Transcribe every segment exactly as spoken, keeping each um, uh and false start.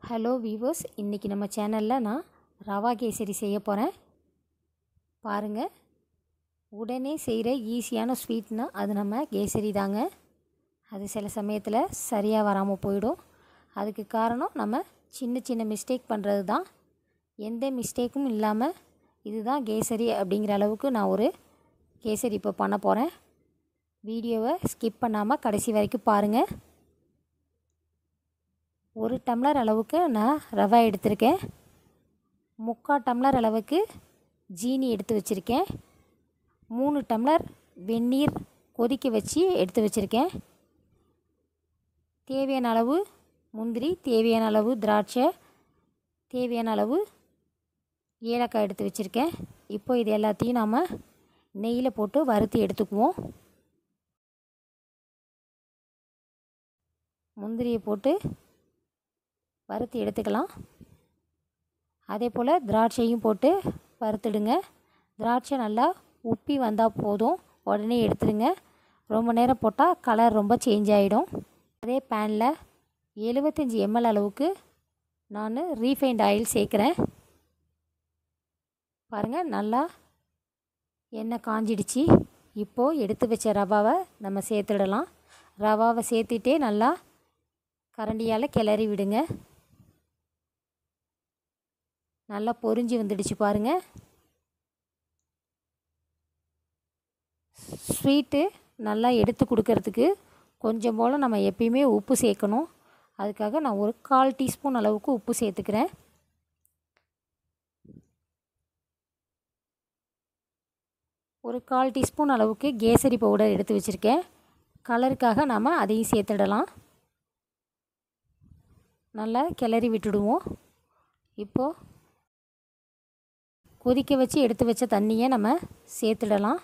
Hello viewers, இன்றைக்கி நம்ம சேனலில் நான் ரவா கேசரி செய்ய போகிறேன். பாருங்கள், உடனே செய்கிற ஈஸியான ஸ்வீட்னால் அது நம்ம கேசரி தாங்க. அது சில சமயத்தில் சரியாக வராமல் போயிடும். அதுக்கு காரணம் நம்ம சின்ன சின்ன மிஸ்டேக் பண்ணுறது தான். எந்த மிஸ்டேக்கும் இல்லாமல் இதுதான் கேசரி அப்படிங்கிற அளவுக்கு நான் ஒரு கேசரி இப்போ பண்ண போகிறேன். வீடியோவை ஸ்கிப் பண்ணாமல் கடைசி வரைக்கும் பாருங்கள். ஒரு டம்ளர் அளவுக்கு நான் ரவை எடுத்திருக்கேன். முக்கால் டம்ளர் அளவுக்கு ஜீனி எடுத்து வச்சுருக்கேன். மூணு டம்ளர் வெந்நீர் கொதிக்க வச்சு எடுத்து வச்சுருக்கேன். தேவையான அளவு முந்திரி, தேவையான அளவு திராட்சை, தேவையான அளவு ஏலக்காய் எடுத்து வச்சுருக்கேன். இப்போ இது எல்லாத்தையும் நாம் நெய்யில் போட்டு வறுத்து எடுத்துக்குவோம். முந்திரியை போட்டு வறுத்து எடுத்துக்கலாம். அதே போல் திராட்சையும் போட்டு வறுத்துடுங்க. திராட்சை நல்லா உப்பி வந்தால் போதும், உடனே எடுத்துடுங்க. ரொம்ப நேரம் போட்டால் கலர் ரொம்ப சேஞ்ச் ஆகிடும். அதே பேனில் எழுபத்தஞ்சி எம்எல் அளவுக்கு நான் ரீஃபைண்ட் ஆயில் சேர்க்குறேன். பாருங்கள், நல்லா எண்ணெய் காஞ்சிடுச்சு. இப்போது எடுத்து வச்ச ரவாவை நம்ம சேர்த்துடலாம். ரவாவை சேர்த்துட்டே நல்லா கரண்டியால் கிளறி விடுங்க. நல்லா பொரிஞ்சு வந்துடுச்சு பாருங்கள். ஸ்வீட்டு நல்லா எடுத்து கொடுக்கறதுக்கு கொஞ்சம் போல் நம்ம எப்பயுமே உப்பு சேர்க்கணும். அதுக்காக நான் ஒரு கால் டீஸ்பூன் அளவுக்கு உப்பு சேர்த்துக்கிறேன். ஒரு கால் டீஸ்பூன் அளவுக்கு கேசரி பவுடர் எடுத்து வச்சுருக்கேன். கலருக்காக நாம் அதையும் சேர்த்துடலாம். நல்லா கிளறி விட்டுடுவோம். இப்போது கொதிக்க வச்சு எடுத்து வச்ச தண்ணியை நம்ம சேர்த்துடலாம்.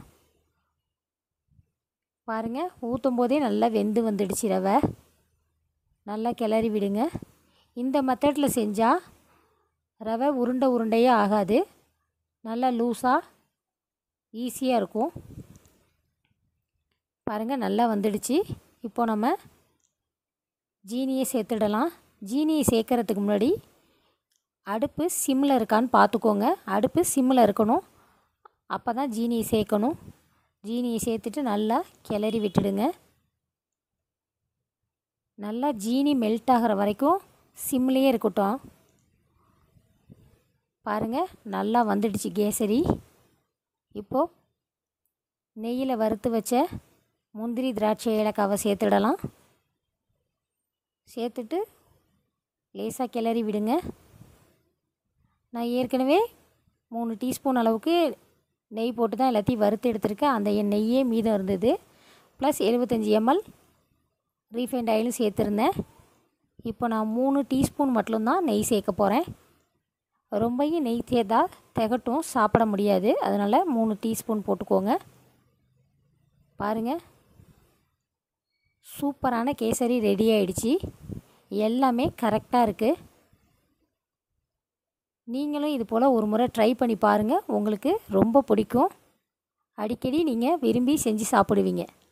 பாருங்கள், ஊற்றும் போதே நல்லா வெந்து வந்துடுச்சு ரவை. நல்லா கிளறி விடுங்க. இந்த மெத்தடில் செஞ்சால் ரவை உருண்டை உருண்டையே ஆகாது. நல்லா லூஸாக ஈஸியாக இருக்கும். பாருங்கள், நல்லா வந்துடுச்சு. இப்போ நம்ம ஜீனியை சேர்த்துடலாம். ஜீனியை சேர்க்குறதுக்கு முன்னாடி அடுப்பு சிம்மில் இருக்கான்னு பார்த்துக்கோங்க. அடுப்பு சிம்மில் இருக்கணும், அப்போ தான் ஜீனியை சேர்க்கணும். ஜீனியை சேர்த்துட்டு நல்லா கிளறி விட்டுடுங்க. நல்லா ஜீனி மெல்ட் ஆகிற வரைக்கும் சிம்லேயே இருக்கட்டும். பாருங்கள், நல்லா வந்துடுச்சு கேசரி. இப்போது நெய்யில் வறுத்து வச்ச முந்திரி, திராட்சை, ஏலக்காவை சேர்த்துடலாம். சேர்த்துட்டு லேசாக கிளறி விடுங்க. நான் ஏற்கனவே மூணு டீஸ்பூன் அளவுக்கு நெய் போட்டு தான் எல்லாத்தையும் வறுத்து எடுத்துருக்கேன். அந்த நெய்யே மீதம் இருந்தது. ப்ளஸ் எழுபத்தஞ்சி எம்எல் ரீஃபைண்ட் ஆயிலும் சேர்த்துருந்தேன். இப்போ நான் மூணு டீஸ்பூன் மட்டும்தான் நெய் சேர்க்க போகிறேன். ரொம்பவும் நெய் சேர்த்தா திகட்டும், சாப்பிட முடியாது. அதனால் மூணு டீஸ்பூன் போட்டுக்கோங்க. பாருங்கள், சூப்பரான கேசரி ரெடி ஆகிடுச்சு. எல்லாமே கரெக்டாக இருக்குது. நீங்களும் இது போல் ஒரு முறை ட்ரை பண்ணி பாருங்கள். உங்களுக்கு ரொம்ப பிடிக்கும். அடிக்கடி நீங்கள் விரும்பி செஞ்சு சாப்பிடுவீங்க.